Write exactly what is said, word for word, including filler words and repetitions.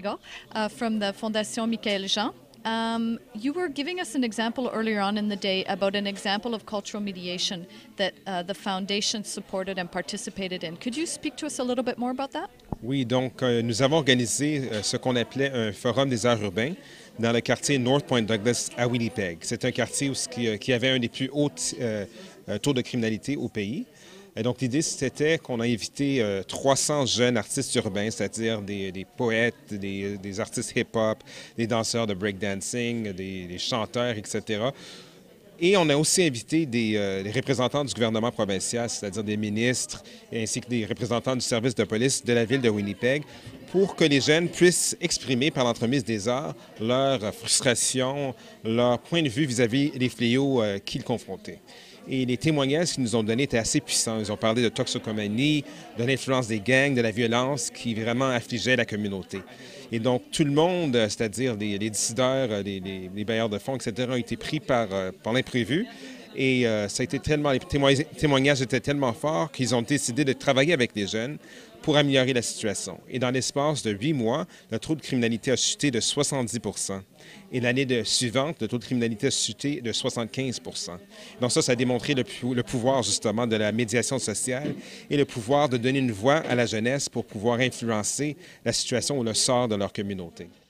Gregor uh, from the Fondation Michael Jean. Um, you were giving us an example earlier on in the day about an example of cultural mediation that uh, the foundation supported and participated in. Could you speak to us a little bit more about that? Oui, donc euh, nous avons organisé euh, ce qu'on appelait un forum des arts urbains dans le quartier North Point Douglas à Winnipeg. C'est un quartier où, qui, euh, qui avait un des plus hauts euh, taux de criminalité au pays. Et donc, l'idée, c'était qu'on a invité euh, trois cents jeunes artistes urbains, c'est-à-dire des, des poètes, des, des artistes hip-hop, des danseurs de breakdancing, des, des chanteurs, et cetera. Et on a aussi invité des, euh, des représentants du gouvernement provincial, c'est-à-dire des ministres, ainsi que des représentants du service de police de la ville de Winnipeg, pour que les jeunes puissent exprimer par l'entremise des arts leur frustration, leur point de vue vis-à-vis des fléaux euh, qu'ils confrontaient. Et les témoignages qu'ils nous ont donnés étaient assez puissants. Ils ont parlé de toxicomanie, de l'influence des gangs, de la violence qui vraiment affligeait la communauté. Et donc, tout le monde, c'est-à-dire les, les décideurs, les, les, les bailleurs de fonds, et cetera, ont été pris par, par l'imprévu. Et euh, ça a été tellement, les témoignages étaient tellement forts qu'ils ont décidé de travailler avec les jeunes pour améliorer la situation. Et dans l'espace de huit mois, le taux de criminalité a chuté de soixante-dix pour cent. Et l'année suivante, le taux de criminalité a chuté de soixante-quinze pour cent. Donc ça, ça a démontré le, le pouvoir justement de la médiation sociale et le pouvoir de donner une voix à la jeunesse pour pouvoir influencer la situation ou le sort de leur communauté.